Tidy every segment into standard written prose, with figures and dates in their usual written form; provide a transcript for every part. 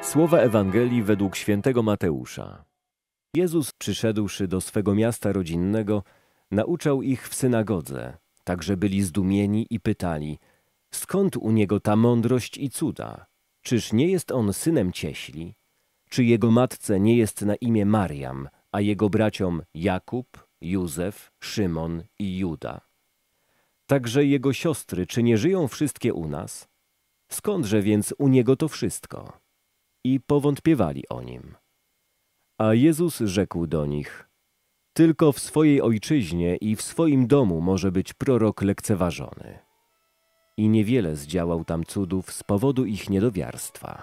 Słowa Ewangelii według świętego Mateusza. Jezus, przyszedłszy do swego miasta rodzinnego, nauczał ich w synagodze, tak że byli zdumieni i pytali, skąd u niego ta mądrość i cuda? Czyż nie jest on synem cieśli? Czy jego matce nie jest na imię Mariam, a jego braciom Jakub, Józef, Szymon i Juda? Także jego siostry, czy nie żyją wszystkie u nas? Skądże więc u niego to wszystko? I powątpiewali o nim. A Jezus rzekł do nich, tylko w swojej ojczyźnie i w swoim domu może być prorok lekceważony. I niewiele zdziałał tam cudów z powodu ich niedowiarstwa.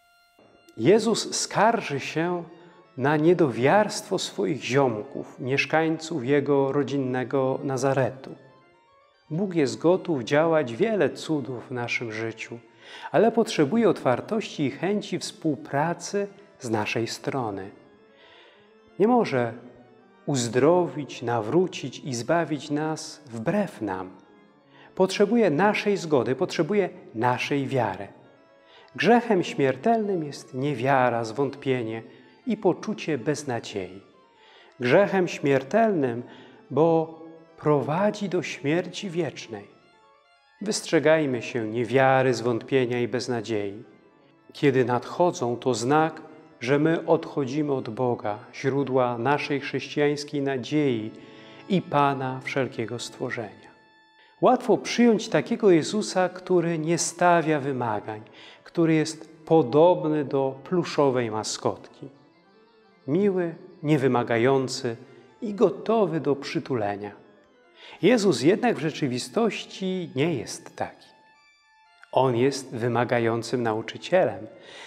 Jezus skarży się na niedowiarstwo swoich ziomków, mieszkańców Jego rodzinnego Nazaretu. Bóg jest gotów działać wiele cudów w naszym życiu, ale potrzebuje otwartości i chęci współpracy z naszej strony. Nie może uzdrowić, nawrócić i zbawić nas wbrew nam. Potrzebuje naszej zgody, potrzebuje naszej wiary. Grzechem śmiertelnym jest niewiara, zwątpienie i poczucie beznadziei. Grzechem śmiertelnym, bo prowadzi do śmierci wiecznej. Wystrzegajmy się niewiary, zwątpienia i beznadziei. Kiedy nadchodzą, to znak, że my odchodzimy od Boga, źródła naszej chrześcijańskiej nadziei i Pana wszelkiego stworzenia. Łatwo przyjąć takiego Jezusa, który nie stawia wymagań, który jest podobny do pluszowej maskotki. Miły, niewymagający i gotowy do przytulenia. Jezus jednak w rzeczywistości nie jest taki. On jest wymagającym nauczycielem.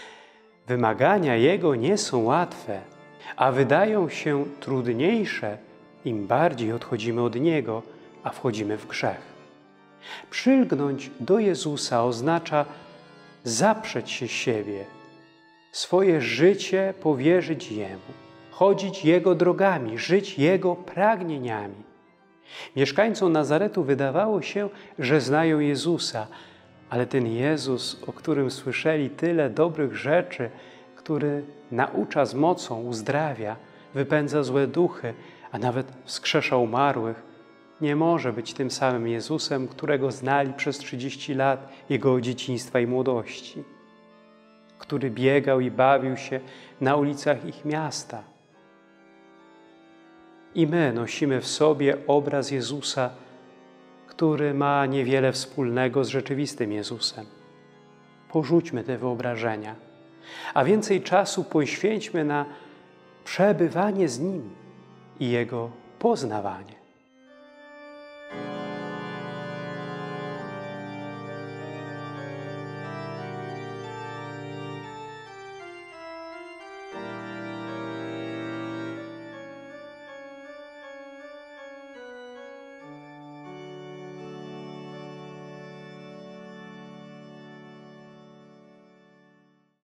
Wymagania Jego nie są łatwe, a wydają się trudniejsze, im bardziej odchodzimy od Niego, a wchodzimy w grzech. Przylgnąć do Jezusa oznacza zaprzeć się siebie, swoje życie powierzyć Jemu, chodzić Jego drogami, żyć Jego pragnieniami. Mieszkańcom Nazaretu wydawało się, że znają Jezusa, ale ten Jezus, o którym słyszeli tyle dobrych rzeczy, który naucza z mocą, uzdrawia, wypędza złe duchy, a nawet wskrzesza umarłych, nie może być tym samym Jezusem, którego znali przez 30 lat Jego dzieciństwa i młodości, który biegał i bawił się na ulicach ich miasta. I my nosimy w sobie obraz Jezusa, który ma niewiele wspólnego z rzeczywistym Jezusem. Porzućmy te wyobrażenia, a więcej czasu poświęćmy na przebywanie z Nim i Jego poznawanie.